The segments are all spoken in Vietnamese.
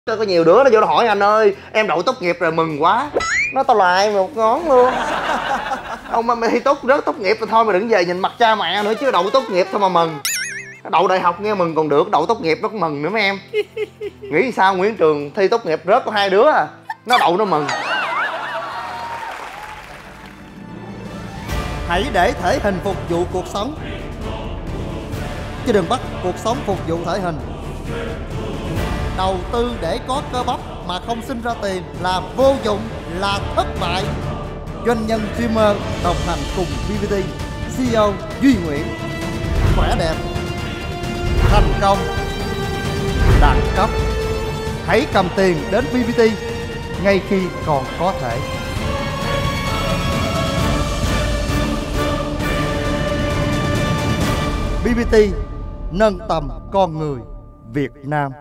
Có nhiều đứa nó vô nó hỏi anh ơi em đậu tốt nghiệp rồi mừng quá. Nó tao lại một ngón luôn. Ông mà mày thi tốt rớt tốt nghiệp rồi thôi mày đừng về nhìn mặt cha mẹ nữa chứ đậu tốt nghiệp thôi mà mừng. Đậu đại học nghe mừng còn được, đậu tốt nghiệp nó cũng mừng nữa mấy em. Nghĩ sao Nguyễn Trường thi tốt nghiệp rớt có 2 đứa à, nó đậu nó mừng. Hãy để thể hình phục vụ cuộc sống, chứ đừng bắt cuộc sống phục vụ thể hình. Đầu tư để có cơ bắp mà không sinh ra tiền là vô dụng, là thất bại. Doanh nhân streamer đồng hành cùng BBT, CEO Duy Nguyễn. Khỏe đẹp, thành công, đẳng cấp. Hãy cầm tiền đến BBT ngay khi còn có thể. BBT nâng tầm con người Việt Nam.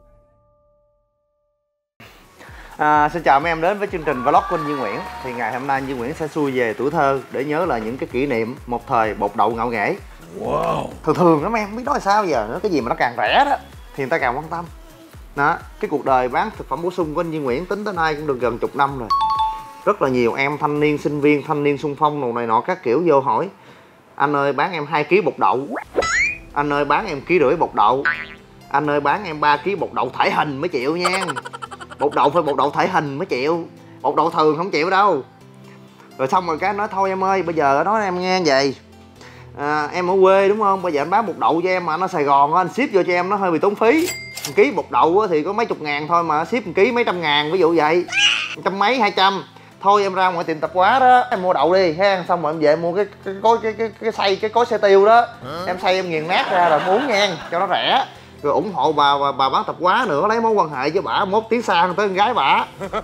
Xin chào mấy em đến với chương trình vlog của anh Duy Nguyễn. Thì ngày hôm nay Duy Nguyễn sẽ xuôi về tuổi thơ để nhớ là những cái kỷ niệm một thời bột đậu ngạo nghễ. Wow. Thường đó mấy em biết nói sao giờ nữa, cái gì mà nó càng rẻ đó thì người ta càng quan tâm. Đó, cái cuộc đời bán thực phẩm bổ sung của anh Duy Nguyễn tính tới nay cũng được gần chục năm rồi. Rất là nhiều em thanh niên, sinh viên, thanh niên xung phong đồ này nọ các kiểu vô hỏi: anh ơi bán em 2 kg bột đậu, anh ơi bán em 1,5 kg bột đậu, anh ơi bán em 3 kg bột đậu thể hình mới chịu nha. Bột đậu phải bột đậu thể hình mới chịu, bột đậu thường không chịu đâu. Rồi xong rồi cái nói thôi em ơi, bây giờ nói em nghe vậy, em ở quê đúng không, bây giờ anh bán bột đậu cho em mà anh ở Sài Gòn anh ship vô cho em nó hơi bị tốn phí. 1 kg bột đậu thì có mấy chục ngàn thôi mà ship 1 kg mấy trăm ngàn, ví dụ vậy, trăm mấy 200. Thôi em ra ngoài tiệm tạp hóa đó em mua đậu đi ha, xong rồi em về em mua cái cối xe tiêu đó, em xay em nghiền nát ra rồi em uống nha cho nó rẻ. Rồi ủng hộ bà bán tạp hóa nữa, lấy mối quan hệ với bả, mốt tiến xa tới con gái bả.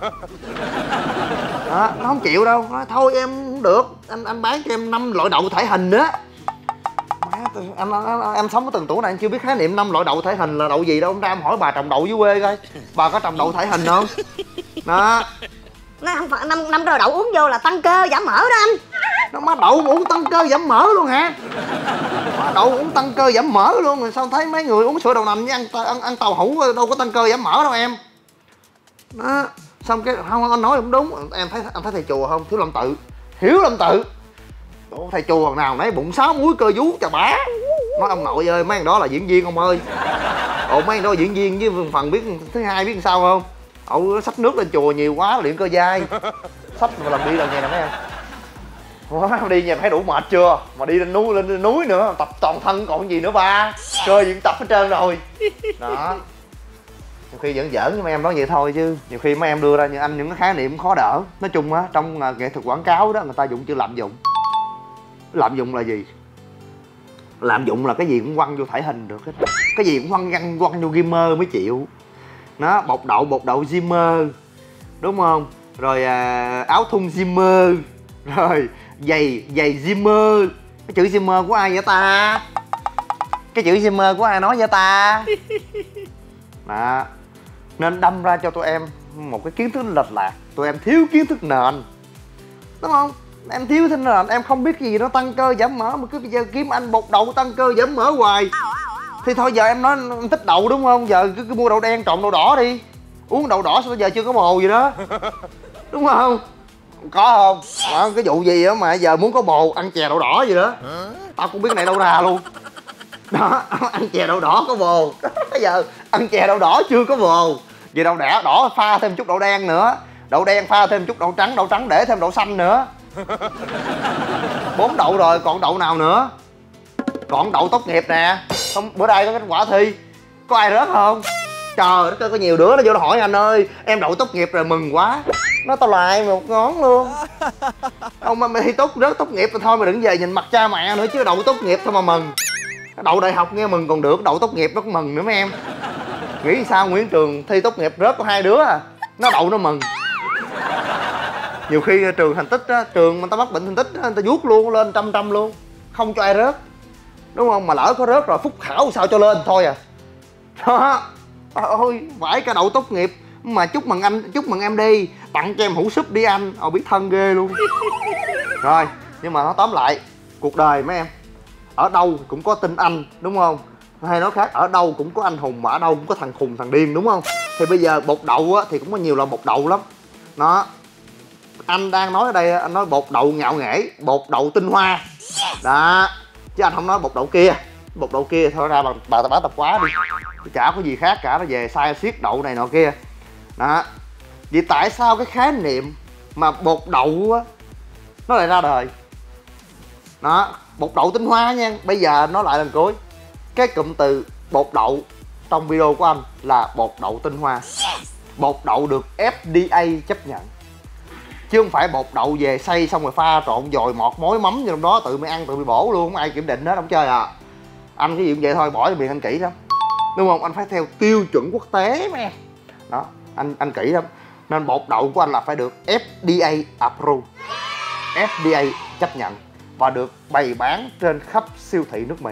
Đó, nó không chịu đâu, nói thôi em không được, anh bán cho em 5 loại đậu thể hình nữa. Em sống ở từng tuổi này em chưa biết khái niệm 5 loại đậu thể hình là đậu gì đâu. Ông ra em hỏi bà trồng đậu dưới quê coi, bà có trồng đậu thể hình không? Đó. Nó không phải năm rồi đậu uống vô là tăng cơ giảm mỡ đó anh. Nó má đậu uống tăng cơ giảm mỡ luôn hả? Đậu uống tăng cơ giảm mỡ luôn rồi sao thấy mấy người uống sữa đậu nành với ăn tàu hũ đâu có tăng cơ giảm mỡ đâu em. Đó. Xong cái không, anh nói cũng đúng. Em thấy anh thấy thầy chùa không? Thiếu Lâm Tự. Hiếu Lâm Tự. Ủa, thầy chùa nào nấy bụng 6 múi cơ vú chà bá. Nói ông nội ơi, mấy thằng đó là diễn viên ông ơi. Ồ, mấy thằng đó là diễn viên với phần biết thứ hai biết làm sao không? Ồ, xách nước lên chùa nhiều quá luyện cơ dai. Xách mà làm đi lần này nè mấy em. Quá đi nhà thấy đủ mệt chưa? Mà đi lên núi nữa, tập toàn thân còn gì nữa ba. Cơ gì cũng tập hết trơn rồi. Đó. Nhiều khi giỡn giỡn với mấy em nói vậy thôi chứ nhiều khi mấy em đưa ra như anh những cái khái niệm khó đỡ. Nói chung á, trong nghệ thuật quảng cáo đó người ta dùng chữ lạm dụng. Lạm dụng là gì? Lạm dụng là cái gì cũng quăng vô thể hình được hết. Cái gì cũng quăng vô gamer mới chịu. Nó bột đậu Zimmer, đúng không? Rồi áo thun Zimmer, rồi giày Zimmer. Cái chữ Zimmer của ai vậy ta? Cái chữ Zimmer của ai nói vậy ta? Đó. Nên đâm ra cho tụi em một cái kiến thức lệch lạc. Tụi em thiếu kiến thức nền, đúng không? Em thiếu thế nền, em không biết cái gì nó tăng cơ giảm mỡ mà cứ bây giờ kiếm anh bột đậu tăng cơ giảm mỡ hoài. Thì thôi giờ em nói em thích đậu đúng không? Giờ cứ mua đậu đen trộn đậu đỏ đi. Uống đậu đỏ sao bây giờ chưa có bồ gì đó. Đúng không? Có không? Cái vụ gì đó mà giờ muốn có bồ ăn chè đậu đỏ gì đó. Tao cũng biết cái này đâu ra luôn. Đó, ăn chè đậu đỏ có bồ. Bây giờ ăn chè đậu đỏ chưa có bồ. Vì đậu đỏ pha thêm chút đậu đen nữa. Đậu đen pha thêm chút đậu trắng để thêm đậu xanh nữa. 4 đậu rồi, còn đậu nào nữa? Còn đậu tốt nghiệp nè. Không, bữa nay có kết quả thi, có ai rớt không? Trời đất ơi, có nhiều đứa nó vô nó hỏi anh ơi em đậu tốt nghiệp rồi mừng quá. Nó tao lại một ngón luôn. Ông mà mày thi rớt tốt nghiệp rồi thôi mày đừng về nhìn mặt cha mẹ nữa chứ đậu tốt nghiệp thôi mà mừng. Đậu đại học nghe mừng còn được, đậu tốt nghiệp nó cũng mừng nữa mấy em. Nghĩ sao Nguyễn Trường thi tốt nghiệp rớt có 2 đứa à, nó đậu nó mừng. Nhiều khi trường thành tích á, trường mà ta mắc bệnh thành tích á, người ta vuốt luôn lên trăm luôn, không cho ai rớt, đúng không? Mà lỡ có rớt rồi phúc khảo sao cho lên thôi à. Đó. Ôi phải cả đậu tốt nghiệp mà chúc mừng anh, chúc mừng em đi, tặng cho em hũ súp đi anh. Biết thân ghê luôn. Rồi nhưng mà nó tóm lại cuộc đời mấy em, ở đâu cũng có tin anh, đúng không? Hay nói khác, ở đâu cũng có anh hùng mà ở đâu cũng có thằng khùng thằng điên, đúng không? Thì bây giờ bột đậu á, thì cũng có nhiều loại bột đậu lắm. Nó anh đang nói ở đây, anh nói bột đậu ngạo nghễ, bột đậu tinh hoa đó, chứ anh không nói bột đậu kia. Bột đậu kia thôi ra bà bán tạp hóa đi, chả có gì khác cả, nó về sai xiết đậu này nọ kia đó. Vậy tại sao cái khái niệm mà bột đậu á nó lại ra đời đó? Bột đậu tinh hoa nha. Bây giờ nó lại lần cuối, cái cụm từ bột đậu trong video của anh là bột đậu tinh hoa. Bột đậu được FDA chấp nhận, chứ không phải bột đậu về xay xong rồi pha trộn dồi mọt mối mắm vô trong đó tự mày ăn tự mày bổ luôn, không ai kiểm định hết, không chơi à. Anh cái gì cũng vậy thôi, bỏ cho miệng anh kỹ lắm, đúng không? Anh phải theo tiêu chuẩn quốc tế mà em đó, anh kỹ lắm. Nên bột đậu của anh là phải được FDA approve, FDA chấp nhận và được bày bán trên khắp siêu thị nước Mỹ.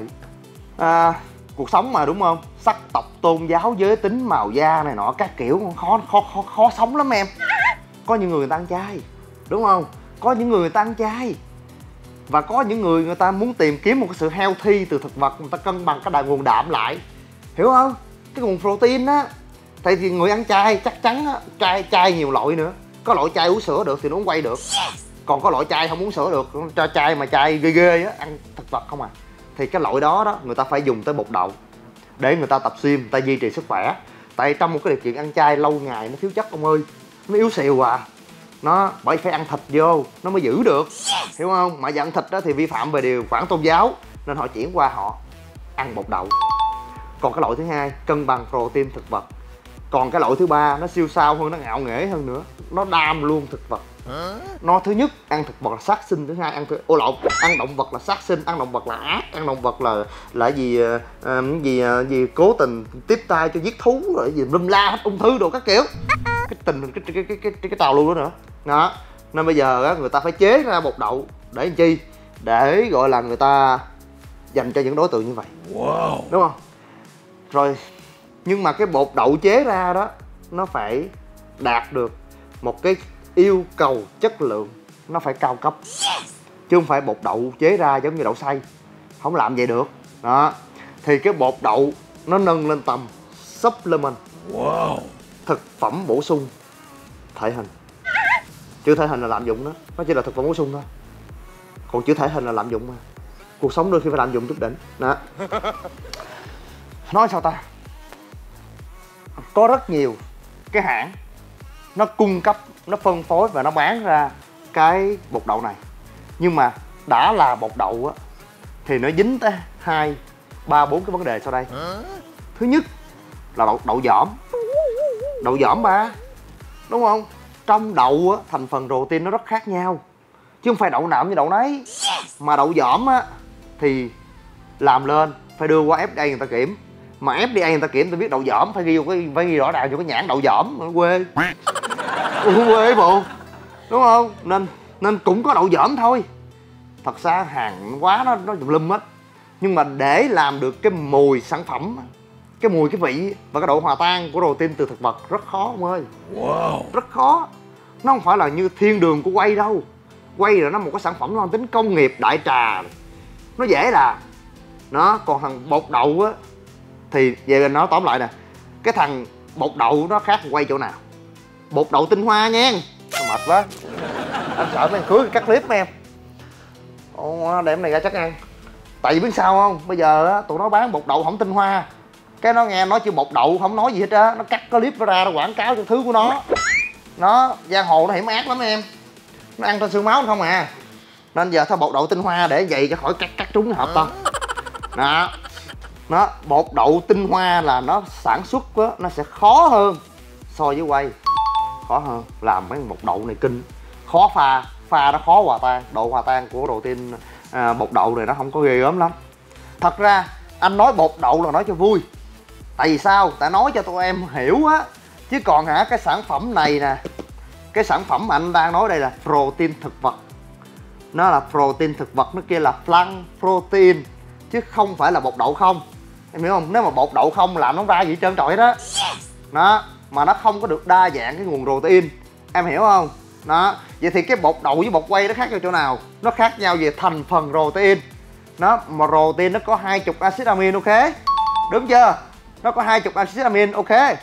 Cuộc sống mà, đúng không? Sắc tộc, tôn giáo, giới tính, màu da này nọ các kiểu khó sống lắm em. Có những người ta ăn chay, đúng không? Có những người ta ăn chay, và có những người ta muốn tìm kiếm một cái sự healthy từ thực vật, người ta cân bằng cái nguồn đạm lại, hiểu không? Cái nguồn protein á. Thì người ăn chay chắc chắn á, chay nhiều loại nữa. Có loại chay uống sữa được thì nó cũng quay được, còn có loại chay không uống sữa được, cho chay mà chay ghê ghê á, ăn thực vật không à. Thì cái loại đó người ta phải dùng tới bột đậu để người ta tập gym, người ta duy trì sức khỏe. Tại trong một cái điều kiện ăn chay lâu ngày nó thiếu chất ông ơi, nó yếu xìu à. Nó bởi phải ăn thịt vô nó mới giữ được, hiểu không? Mà giờ ăn thịt đó thì vi phạm về điều khoản tôn giáo, nên họ chuyển qua họ ăn bột đậu. Còn cái loại thứ hai cân bằng protein thực vật. Còn cái loại thứ ba nó siêu sao hơn, nó ngạo nghễ hơn nữa, nó đam luôn thực vật. Nó thứ nhất ăn thực vật là sát sinh, thứ hai ăn ăn động vật là sát sinh, ăn động vật là ác, ăn động vật là gì cố tình tiếp tay cho giết thú rồi gì lum la hết, ung thư đồ các kiểu, cái trào lưu đó nữa đó. Nên bây giờ á, người ta phải chế ra bột đậu để làm chi? Để gọi là người ta dành cho những đối tượng như vậy, đúng không? Rồi nhưng mà cái bột đậu chế ra đó nó phải đạt được một cái yêu cầu chất lượng, nó phải cao cấp, chứ không phải bột đậu chế ra giống như đậu xay, không làm vậy được đó. Thì cái bột đậu nó nâng lên tầm supplement, thực phẩm bổ sung thể hình. Chữ thể hình là lạm dụng đó, nó chỉ là thực phẩm bổ sung thôi, còn chữ thể hình là lạm dụng mà. Cuộc sống đôi khi phải lạm dụng chút đỉnh đó. Nói sao ta, có rất nhiều cái hãng nó cung cấp, nó phân phối và nó bán ra cái bột đậu này, nhưng mà đã là bột đậu á thì nó dính tới 2, 3, 4 cái vấn đề sau đây. Thứ nhất là đậu dỏm. Đậu dỏm ba, đúng không? Trong đậu á, thành phần protein nó rất khác nhau, chứ không phải đậu nào như đậu nấy. Mà đậu dỏm á thì làm lên phải đưa qua FDA người ta kiểm, mà FDA người ta kiểm tôi biết đậu dỏm phải ghi rõ ràng cho cái nhãn đậu dỏm, nó quê quê bộ, đúng không? Nên cũng có đậu dỏm thôi. Thật ra hàng quá nó tùm lum hết, nhưng mà để làm được cái mùi sản phẩm, cái mùi, cái vị và cái độ hòa tan của protein từ thực vật rất khó ông ơi. Rất khó. Nó không phải là như thiên đường của quay đâu. Quay là nó một cái sản phẩm mang tính công nghiệp đại trà, nó dễ là nó. Còn thằng bột đậu á thì về nó tóm lại nè, cái thằng bột đậu nó khác quay chỗ nào? Bột đậu tinh hoa nha. Mệt quá, anh sợ mấy cưới cắt clip mấy em. Đem này ra chắc ăn. Tại vì biết sao không, bây giờ á tụi nó bán bột đậu không tinh hoa, cái nó nghe nói chữ bột đậu không nói gì hết á, nó cắt clip nó ra, nó quảng cáo cho thứ của nó giang hồ nó hiểm ác lắm em, nó ăn trên xương máu không à. Nên giờ thôi bột đậu tinh hoa để vậy cho khỏi cắt trúng cái hộp tao đó. Nó bột đậu tinh hoa là nó sản xuất á, nó sẽ khó hơn so với quay, khó hơn. Làm mấy bột đậu này kinh, khó pha nó khó hòa tan, độ hòa tan của protein bột đậu này nó không có ghê gớm lắm. Thật ra anh nói bột đậu là nói cho vui, tại vì sao? Tại nói cho tụi em hiểu á, chứ còn cái sản phẩm này nè, cái sản phẩm mà anh đang nói đây là protein thực vật, nó là protein thực vật, nó kia là plant protein chứ không phải là bột đậu không, em hiểu không? Nếu mà bột đậu không làm nó ra gì trơn trọi đó đó, mà nó không có được đa dạng cái nguồn protein, em hiểu không đó. Vậy thì cái bột đậu với bột whey nó khác nhau chỗ nào? Nó khác nhau về thành phần protein. Mà protein nó có 20 acid amin, ok, đúng chưa? Nó có 20 acid amin, ok.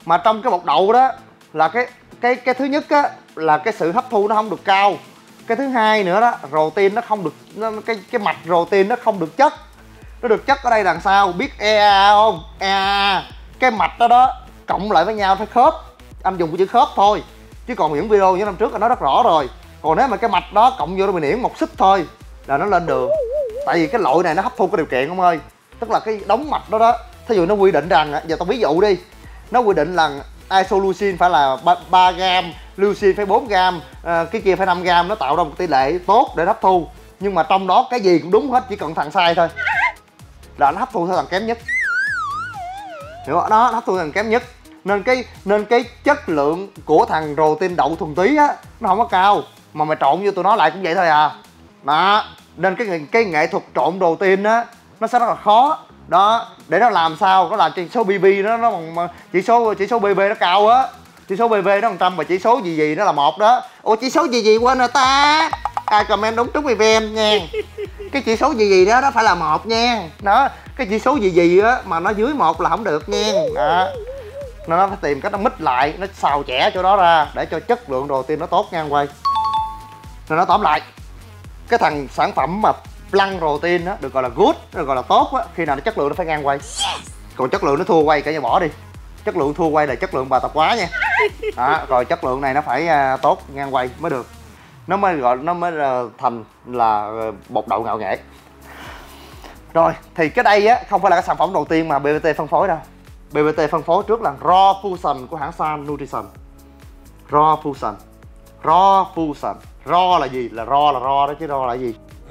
Mà trong cái bột đậu đó là cái thứ nhất á là cái sự hấp thu nó không được cao. Cái thứ hai nữa đó, protein nó không được cái mạch protein nó không được chất. Nó được chất ở đây là sao? Biết EA không? EA. Cái mạch đó cộng lại với nhau phải khớp. Anh dùng cái chữ khớp thôi. Chứ còn những video như năm trước anh nói rất rõ rồi. Còn nếu mà cái mạch đó cộng vô nó bị niễn một xích thôi là nó lên đường. Tại vì cái loại này nó hấp thu cái điều kiện ông ơi. Tức là cái đống mạch đó thí dụ nó quy định rằng, giờ tao ví dụ đi, nó quy định là isoleucine phải là 3 gram, leucine phải 4 gram, cái kia phải 5 gram, nó tạo ra một tỷ lệ tốt để hấp thu. Nhưng mà trong đó cái gì cũng đúng hết, chỉ cần thằng sai thôi là nó hấp thu theo thằng kém nhất. Hiểu không? Đó, nó hấp thu theo thằng kém nhất. Nên cái chất lượng của thằng protein đậu thuần túy á nó không có cao, mà mày trộn vô tụi nó lại cũng vậy thôi à. Đó, nên cái nghệ thuật trộn protein á nó sẽ rất là khó. Đó, để nó làm sao nó làm chỉ số BB nó bằng chỉ số BB nó cao á. Chỉ số BB nó 100 và chỉ số gì nó là 1 đó. Ủa chỉ số gì quên rồi ta. Ai comment đúng trúng event nha. Cái chỉ số gì đó nó phải là 1 nha. Đó, cái chỉ số gì á mà nó dưới 1 là không được nha. Đó. Nó phải tìm cách nó mix lại, nó xào chẻ chỗ đó ra để cho chất lượng protein nó tốt nha anh quay. Nên nó tóm lại, cái thằng sản phẩm mà plant protein á được gọi là good, được gọi là tốt á, khi nào nó chất lượng nó phải ngang quay. Còn chất lượng nó thua quay cả nhà bỏ đi. Chất lượng thua quay là chất lượng bà tập quá nha. Đó, rồi chất lượng này nó phải tốt ngang quay mới được. Nó mới gọi nó mới thành là bột đậu ngạo nghệ. Rồi, thì cái đây á không phải là cái sản phẩm đầu tiên mà BBT phân phối đâu. BBT phân phối trước là Raw Fusion của hãng Sun Nutrition. Raw Fusion. Raw Fusion. Raw là gì? Là raw đó chứ raw là gì?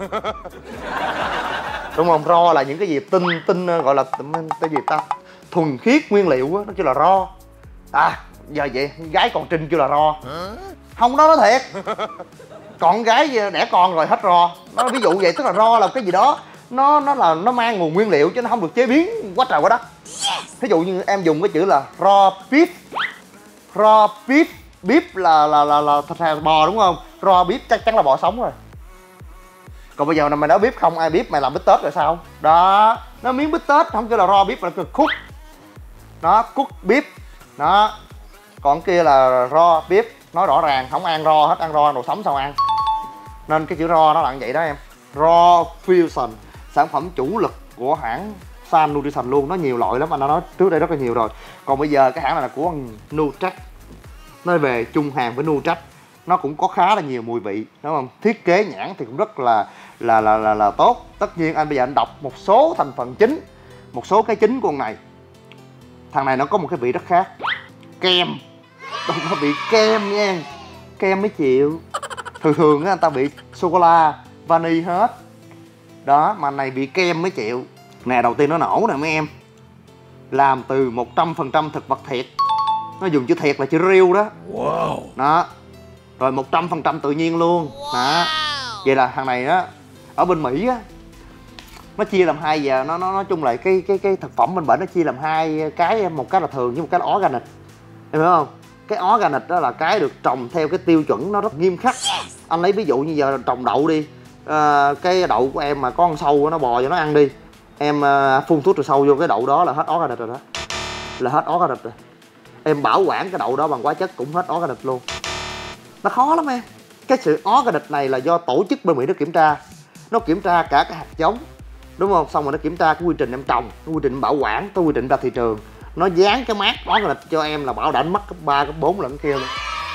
Đúng không? Raw là những cái gì tinh gọi là cái gì ta? Thuần khiết nguyên liệu á, nó kêu là raw. À, giờ vậy gái còn Trinh kêu là raw. Không đó, nó thiệt. Còn gái đẻ con rồi hết raw. Nó ví dụ vậy, tức là raw là cái gì đó nó mang nguồn nguyên liệu chứ nó không được chế biến quá trời quá đất. Ví dụ như em dùng cái chữ là raw beef. Raw beef, beef là thịt bò đúng không? Raw beef chắc chắn là bò sống rồi. Còn bây giờ mày nói beef không ai biết, mày làm bít tết rồi sao? Đó, nó miếng bít tết không kêu là raw beef mà kêu cook. Nó cook beef. Đó. Còn kia là raw beef, nói rõ ràng không ăn raw hết, ăn raw đồ sống sao ăn. Nên cái chữ raw nó là như vậy đó em. Raw Fusion, sản phẩm chủ lực của hãng Sun Nutrition luôn, nó nhiều loại lắm, anh đã nói trước đây rất là nhiều rồi. Còn bây giờ cái hãng này là của Nutrac. Nói về chung hàng với Nutrac, nó cũng có khá là nhiều mùi vị, đúng không? Thiết kế nhãn thì cũng rất là tốt. Tất nhiên anh bây giờ anh đọc một số thành phần chính, một số cái chính của con này. Thằng này nó có một cái vị rất khác. Kem. Đâu có bị kem nha. Kem mới chịu. Thường người ta bị sô-cô-la, vani hết. Đó, mà này bị kem mới chịu. Nè, đầu tiên nó nổ nè mấy em. Làm từ 100% thực vật thiệt. Nó dùng chữ thiệt là chữ real đó. Wow. Đó. Rồi 100% tự nhiên luôn. Đó. Vậy là thằng này đó ở bên Mỹ á, nó chia làm hai giờ, nó nói chung là cái thực phẩm bên bển nó chia làm hai cái, một cái là thường với một cái là organic. Em hiểu không? Cái organic đó là cái được trồng theo cái tiêu chuẩn nó rất nghiêm khắc. Anh lấy ví dụ như giờ trồng đậu đi, cái đậu của em mà có con sâu nó bò cho nó ăn đi, em phun thuốc trừ sâu vô cái đậu đó là hết organic rồi đó, là hết organic rồi. Em bảo quản cái đậu đó bằng hóa chất cũng hết organic luôn. Nó khó lắm em. Cái sự organic này là do tổ chức bên Mỹ nó kiểm tra. Nó kiểm tra cả cái hạt giống, đúng không? Xong rồi nó kiểm tra cái quy trình em trồng, cái quy trình bảo quản, cái quy trình ra thị trường. Nó dán cái mác organic cho em là bảo đảm mất cấp 3, cấp 4 lần kia luôn.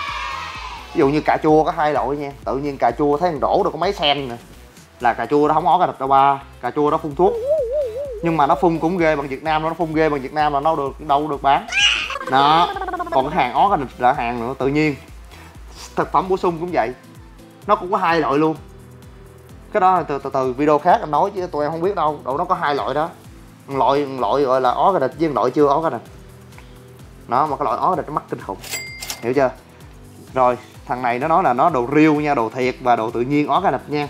Ví dụ như cà chua có 2 loại nha. Tự nhiên cà chua thấy thằng đổ được có mấy sen nè, là cà chua đó không organic đâu ba. Cà chua đó phun thuốc. Nhưng mà nó phun cũng ghê bằng Việt Nam, nó phun ghê bằng Việt Nam là nó đâu được bán. Đó. Còn cái hàng organic là hàng nữa tự nhiên. Thực phẩm bổ sung cũng vậy, nó cũng có 2 loại luôn. Cái đó là từ video khác anh nói chứ tụi em không biết đâu. Nó có 2 loại đó. Loại gọi là organic với loại chưa organic. Đó, mà cái loại organic nó mắc kinh khủng. Hiểu chưa? Rồi, thằng này nó nói là nó đồ real nha, đồ thiệt và đồ tự nhiên organic nha.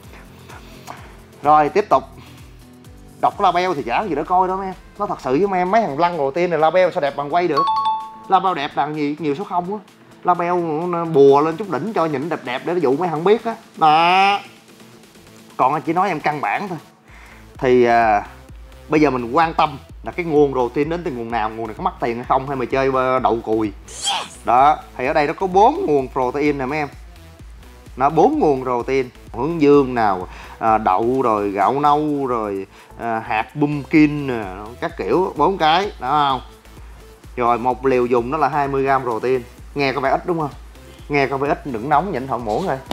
Rồi, tiếp tục. Đọc cái label thì chả có gì để coi đâu em. Nó thật sự với em, mấy thằng lăn protein này label sao đẹp bằng quay được. Label đẹp là nhiều số không á. Label bùa lên chút đỉnh cho nhìn đẹp đẹp để ví dụ mấy thằng không biết á. Đó. Còn anh chỉ nói em căn bản thôi. Thì bây giờ mình quan tâm là cái nguồn protein đến từ nguồn nào, nguồn này có mắc tiền hay không, hay mày chơi đậu cùi. Đó, thì ở đây nó có 4 nguồn protein nè mấy em. Nó 4 nguồn protein, hướng dương nào, đậu rồi gạo nâu rồi hạt pumpkin các kiểu 4 cái, đó không? Rồi một liều dùng nó là 20g protein. Nghe có vẻ ít đúng không? Nghe có vẻ ít, đừng nóng nhịn thợ muỗng rồi.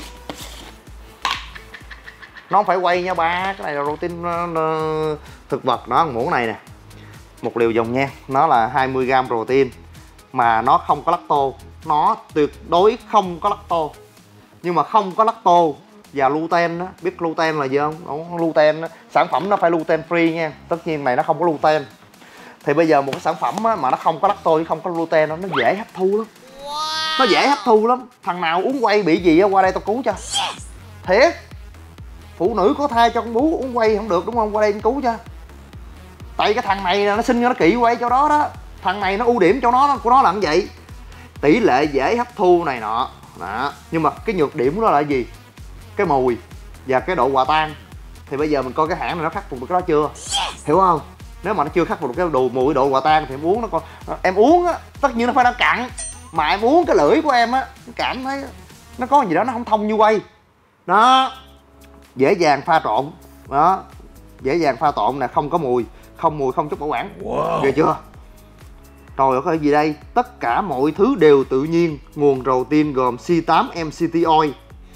Nó không phải quay nha ba, cái này là protein thực vật đó, muỗng này nè. Một liều dùng nha, nó là 20g protein mà nó không có lacto, nó tuyệt đối không có lacto. Nhưng mà không có lacto và gluten đó, biết gluten là gì không? Đúng, gluten đó, sản phẩm nó phải gluten free nha. Tất nhiên này nó không có gluten. Thì bây giờ một cái sản phẩm á, mà nó không có lacto, không có gluten đó, nó dễ hấp thu lắm. Nó dễ hấp thu lắm. Thằng nào uống quay bị gì á, qua đây tao cứu cho. Thiệt. Phụ nữ có thai cho con bú uống quay không được đúng không? Qua đây anh cứu cho. Tại cái thằng này nó sinh ra nó kỵ quay cho đó đó. Thằng này nó ưu điểm cho nó của nó là như vậy. Tỷ lệ dễ hấp thu này nọ. Đó. Nhưng mà cái nhược điểm của nó là gì? Cái mùi và cái độ hòa tan. Thì bây giờ mình coi cái hãng này nó khắc phục được cái đó chưa? Hiểu không? Nếu mà nó chưa khắc phục được cái mùi độ hòa tan thì em uống nó còn em uống á, tất nhiên nó phải đã cặn. Mà em uống cái lưỡi của em á, cảm thấy nó có gì đó nó không thông như quay. Đó. Dễ dàng pha trộn. Đó. Dễ dàng pha trộn nè, không có mùi, không chút bảo quản. Wow. Được chưa? Rồi có gì đây? Tất cả mọi thứ đều tự nhiên. Nguồn protein gồm C8 MCT oil.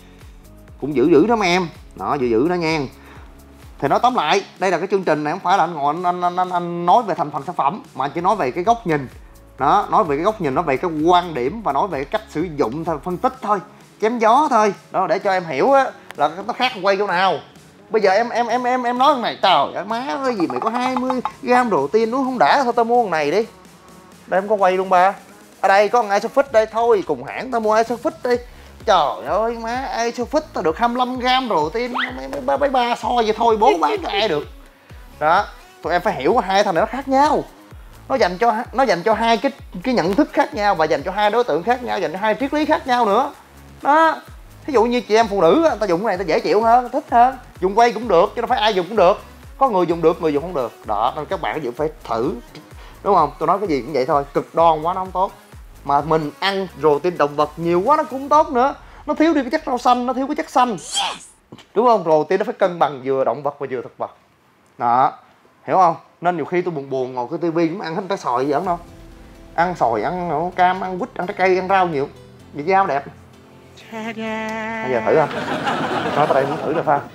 Cũng dữ đó mấy em. Đó, dữ đó nha. Thì nói tóm lại, đây là cái chương trình này không phải là anh ngồi anh nói về thành phần sản phẩm, mà anh chỉ nói về cái góc nhìn. Đó, nói về cái góc nhìn, nói về cái quan điểm và nói về cái cách sử dụng thôi, phân tích thôi, chém gió thôi. Đó, để cho em hiểu á là nó khác quay chỗ nào. Bây giờ em nói con này, trời ơi má ơi gì mày có 20g protein uống không đã, thôi tao mua con này đi. Đây em có quay luôn ba. Ở đây có con Isofix đây, thôi cùng hãng tao mua Isofix đi. Trời ơi má, Isofix tao được 25g protein, mấy ba so vậy thôi, bố bán cho ai được. Đó, tụi em phải hiểu hai thằng này nó khác nhau. Nó dành cho hai cái nhận thức khác nhau, và dành cho hai đối tượng khác nhau, dành cho hai triết lý khác nhau nữa. Đó. Ví dụ như chị em phụ nữ ta dùng cái này ta dễ chịu hơn, thích hơn. Dùng quay cũng được chứ đâu phải ai dùng cũng được. Có người dùng được, người dùng không được. Đó, nên các bạn phải thử. Đúng không? Tôi nói cái gì cũng vậy thôi, cực đoan quá nó không tốt. Mà mình ăn protein động vật nhiều quá nó cũng không tốt nữa. Nó thiếu đi cái chất rau xanh, nó thiếu cái chất xanh. Đúng không? Protein nó phải cân bằng vừa động vật và vừa thực vật. Đó, hiểu không? Nên nhiều khi tôi buồn ngồi cái tivi cũng ăn hết trái xoài gì ẩn đâu. Ăn xoài, ăn cam, ăn quýt, ăn trái cây, ăn rau nhiều. Vậy dao đẹp. Bây giờ thử không? Nói tới đây muốn thử được không?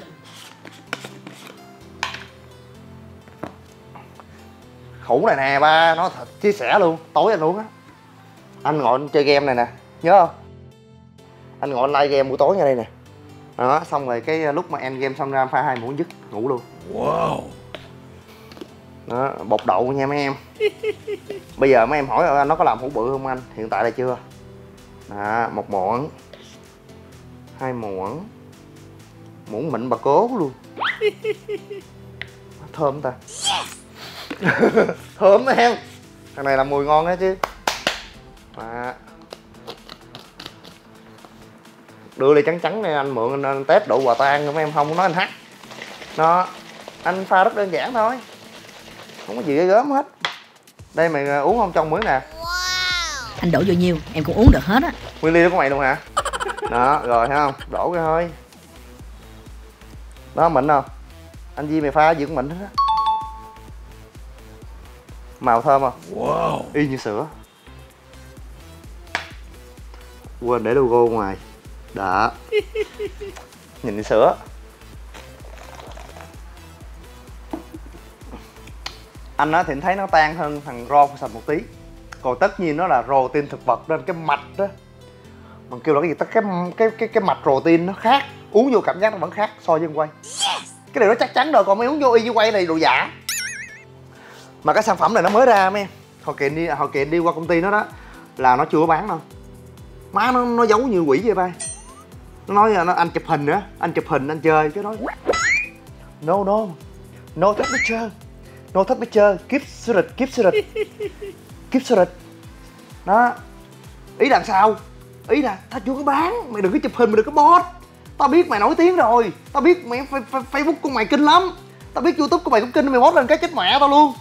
Khủ này nè ba, nó thật chia sẻ luôn, tối anh luôn á. Anh ngồi anh chơi game này nè, nhớ không? Anh ngồi anh like game buổi tối ngay đây nè. Đó, xong rồi cái lúc mà end game xong ra pha 2 muỗng dứt, ngủ luôn. Wow. Đó, bột đậu nha mấy em. Bây giờ mấy em hỏi anh nó có làm hũ bự không anh? Hiện tại là chưa. Đó, 1 muỗng, 2 muỗng, muỗng mịn bà cố luôn. Thơm ta. Thơm em. Thằng này làm mùi ngon đó chứ. Đó. Đưa ly trắng này anh mượn anh test độ hòa tan của mấy em, không nói anh hack. Nó anh pha rất đơn giản thôi, không có gì ghê gớm hết. Đây mày uống không trong muỗng nè. Anh đổ vô nhiêu em cũng uống được hết á. Nguyên ly đó của mày luôn hả? Đó rồi thấy không, đổ ra thôi. Đó mịn không? Anh Di mày pha gì cũng mịn hết á. Màu thơm không? Wow. Y như sữa. Quên để logo ngoài. Đó. Nhìn như sữa. Anh á thì thấy nó tan hơn thằng raw sạch một tí. Còn tất nhiên nó là protein thực vật nên cái mạch đó, mình kêu là cái gì, cái mạch protein nó khác, uống vô cảm giác nó vẫn khác so với quay. Cái điều đó chắc chắn rồi, còn mấy uống vô y như quay này đồ giả. Mà cái sản phẩm này nó mới ra mấy em, hồi kiện đi qua công ty nó đó là nó chưa có bán đâu. Má nó giấu như quỷ vậy ba. Nó nói là anh chụp hình nữa, anh chụp hình anh chơi chứ nói no take picture, no take picture, keep secret. Đó, ý là sao? Ý là tao chưa có bán, mày đừng có chụp hình, mày đừng có post. Tao biết mày nổi tiếng rồi, tao biết mày Facebook của mày kinh lắm, tao biết YouTube của mày cũng kinh, mày post lên cái chết mẹ tao luôn.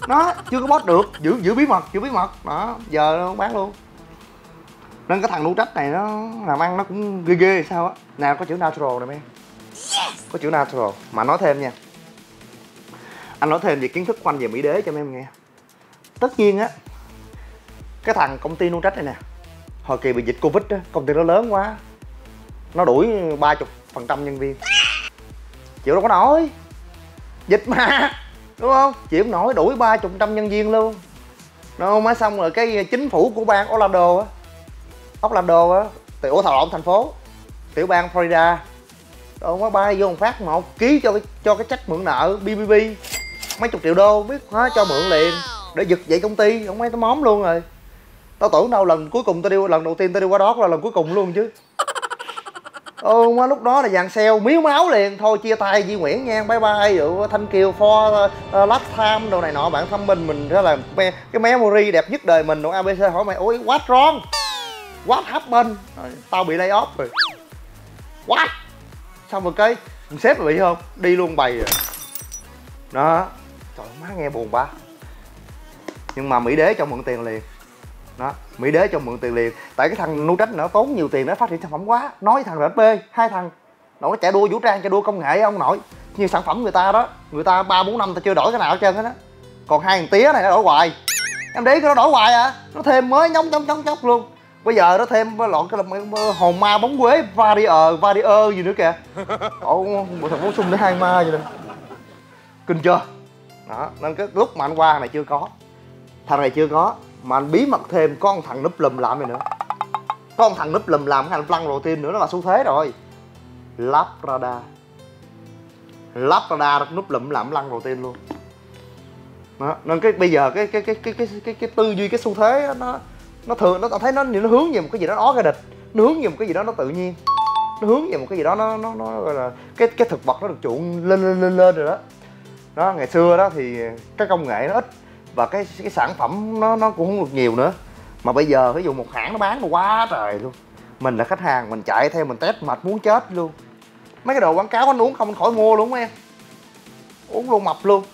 Nó chưa có post được, giữ bí mật đó, giờ nó bán luôn. Nên cái thằng Nutrach này nó làm ăn nó cũng ghê ghê sao á. Nào có chữ natural này em, có chữ natural. Mà nói thêm nha, anh nói thêm về kiến thức của anh về mỹ đế cho mấy em nghe. Tất nhiên á, cái thằng công ty Nutrach này nè, hồi kỳ bị dịch Covid á, công ty nó lớn quá, nó đuổi 30% nhân viên, chịu đâu có nổi, dịch mà, đúng không? Chịu không nổi, đuổi 30% nhân viên luôn. Nó mới xong rồi cái chính phủ của bang Orlando á, tiểu thành phố, tiểu bang Florida, đâu mới bay vô một phát một ký cho cái check mượn nợ BBB mấy chục triệu đô, biết hả, cho mượn liền để giật dậy công ty. Ông mấy tao móm luôn rồi. Tao tưởng đâu lần cuối cùng lần đầu tiên tao đi qua đó là lần cuối cùng luôn chứ. Lúc đó là dàn sale miếu máu liền. Thôi chia tay Duy Nguyễn nha, bye bye, thank you for last time đồ này nọ. Bạn thăm mình đó là cái memory đẹp nhất đời mình. Đồ ABC hỏi mày ôi what wrong, what happened, tao bị lay off rồi, what. Xong rồi cái sếp bị không đi luôn bày rồi đó. Trời má nghe buồn ba. Nhưng mà mỹ đế cho mượn tiền liền đó, mỹ đế cho mượn tiền liền. Tại cái thằng Nutrach nó tốn nhiều tiền để phát triển sản phẩm quá. Nói với thằng RP, hai thằng nó chạy đua vũ trang, chạy đua công nghệ ông nội. Như sản phẩm người ta đó, người ta 3-4 năm ta chưa đổi cái nào hết trơn hết á. Còn hai thằng tía này nó đổi hoài. Em để cái nó đổi hoài à, nó thêm mới nhóng chốc luôn. Bây giờ nó thêm lọn cái là hồn ma bóng quế Varier gì nữa kìa. Ồ, bộ thằng bổ sung để hai ma vậy nè, kinh chưa đó. Nên cái lúc mà anh qua này chưa có, thằng này chưa có, mà anh bí mật thêm có một thằng núp lùm làm này nữa, có một thằng núp lùm làm cái hành lăng protein nữa, nó là xu thế rồi. Labrador núp lùm làm lăng protein luôn đó. Nên cái bây giờ cái tư duy, cái xu thế nó thường nó thấy nó hướng về một cái gì đó nó organic, nó hướng về một cái gì đó nó tự nhiên, nó hướng về một cái gì đó nó gọi là cái thực vật nó được chuộng lên rồi đó. Đó, ngày xưa đó thì cái công nghệ nó ít và cái sản phẩm nó cũng không được nhiều nữa. Mà bây giờ ví dụ một hãng nó bán quá trời luôn, mình là khách hàng mình chạy theo mình test mệt muốn chết luôn. Mấy cái đồ quảng cáo anh uống không khỏi mua luôn em, uống luôn mập luôn.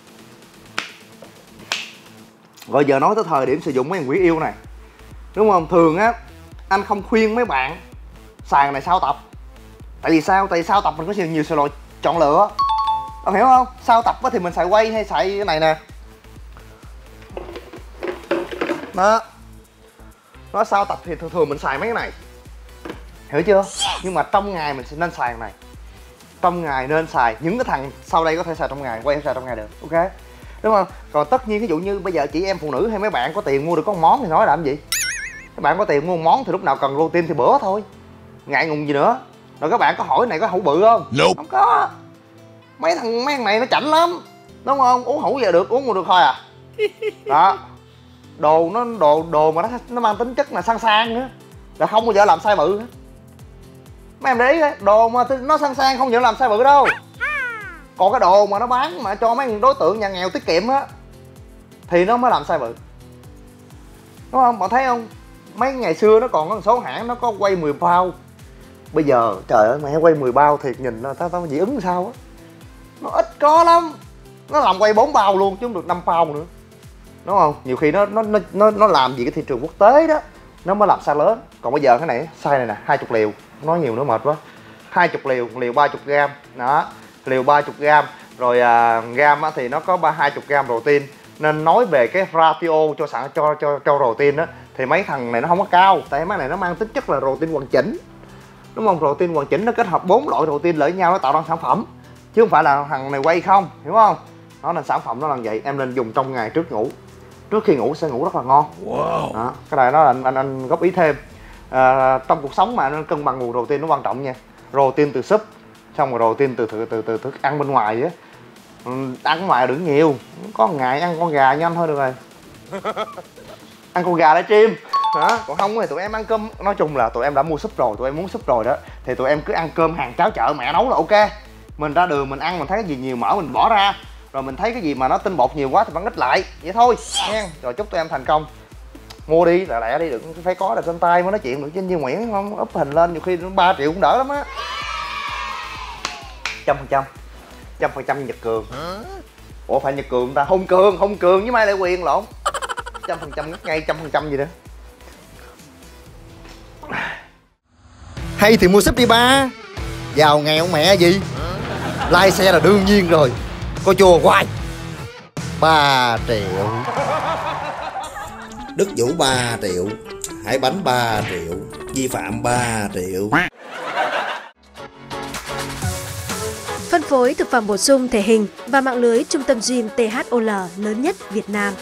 Rồi giờ nói tới thời điểm sử dụng mấy thằng quỷ yêu này, đúng không? Thường á anh không khuyên mấy bạn xài này sau tập. Tại vì sao? Tại vì sau tập mình có nhiều sự lựa chọn lựa, ông hiểu không? Sau tập thì mình xài quay hay xài cái này nè đó. Nó sau tập thì thường mình xài mấy cái này, hiểu chưa? Nhưng mà trong ngày mình sẽ nên xài này, trong ngày nên xài. Những cái thằng sau đây có thể xài trong ngày, quay xài trong ngày được, ok, đúng không? Còn tất nhiên ví dụ như bây giờ chị em phụ nữ hay mấy bạn có tiền mua được có một món thì nói làm gì. Các bạn có tiền mua một món thì lúc nào cần protein thì bữa thôi, ngại ngùng gì nữa. Rồi các bạn có hỏi này có hũ bự không? Nope. Không có. Mấy thằng này nó chảnh lắm, đúng không? Uống hũ giờ được, uống được thôi à. Đó, đồ mà nó mang tính chất là sang nữa, là không bao giờ làm size bự hết. Mấy em để ý đấy, đồ mà nó sang không bao giờ làm size bự đâu. Còn cái đồ mà nó bán mà cho mấy đối tượng nhà nghèo tiết kiệm á thì nó mới làm size bự, đúng không? Bạn thấy không? Mấy ngày xưa nó còn có một số hãng nó có quay 10 bao. Bây giờ trời ơi mẹ, quay 10 bao thiệt nhìn tao dị ứng sao á. Nó ít có lắm, nó làm quay 4 bao luôn chứ không được 5 bao nữa, đúng không? Nhiều khi nó làm gì cái thị trường quốc tế đó nó mới làm size lớn. Còn bây giờ cái này size này nè, 20 liều, nói nhiều nữa mệt quá. 20 liều 30g đó, liều 30g rồi gam thì nó có 20g protein. Nên nói về cái ratio cho protein á thì mấy thằng này nó không có cao, tại mấy này nó mang tính chất là protein hoàn chỉnh, đúng không? Protein hoàn chỉnh nó kết hợp 4 loại protein lại với nhau nó tạo ra sản phẩm, chứ không phải là thằng này quay không, hiểu không? Nó nên sản phẩm nó là vậy. Em nên dùng trong ngày trước ngủ, trước khi ngủ sẽ ngủ rất là ngon. Wow. Đó, cái này nó là anh góp ý thêm. Trong cuộc sống mà nên cân bằng nguồn protein nó quan trọng nha. Protein từ súp, xong rồi protein từ thức ăn bên ngoài á. Ăn ngoài đừng nhiều, có một ngày ăn con gà như anh thôi được rồi. Ăn con gà để chim đó. Còn không thì tụi em ăn cơm, nói chung là tụi em đã mua súp rồi, tụi em muốn súp rồi đó thì tụi em cứ ăn cơm hàng cháo chợ mẹ nấu là ok. Mình ra đường mình ăn mình thấy cái gì nhiều mỡ mình bỏ ra, rồi mình thấy cái gì mà nó tinh bột nhiều quá thì vẫn ít lại vậy thôi nha. Rồi chúc tụi em thành công, mua đi lẹ đi, đừng phải có là trên tay mới nói chuyện được trên Duy Nguyễn, không up hình lên nhiều khi 3 triệu cũng đỡ lắm á. 100% Nhật Cường Ủa phải Nhật Cường ta? Hùng Cường với Mai Lệ Quyền lộn. 100% ngắt ngay 100% gì đó. Hay thì mua súp đi ba. Giàu nghèo mẹ gì. Lai xe là đương nhiên rồi. Coi chùa hoài. 3 triệu. Đức Vũ 3 triệu. Hải Bánh 3 triệu. Vi phạm 3 triệu. Phân phối thực phẩm bổ sung thể hình và mạng lưới trung tâm gym THOL lớn nhất Việt Nam.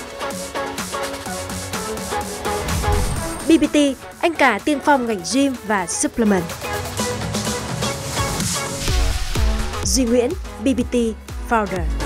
BBT, anh cả tiên phong ngành gym và supplement. Duy Nguyễn, BBT Founder.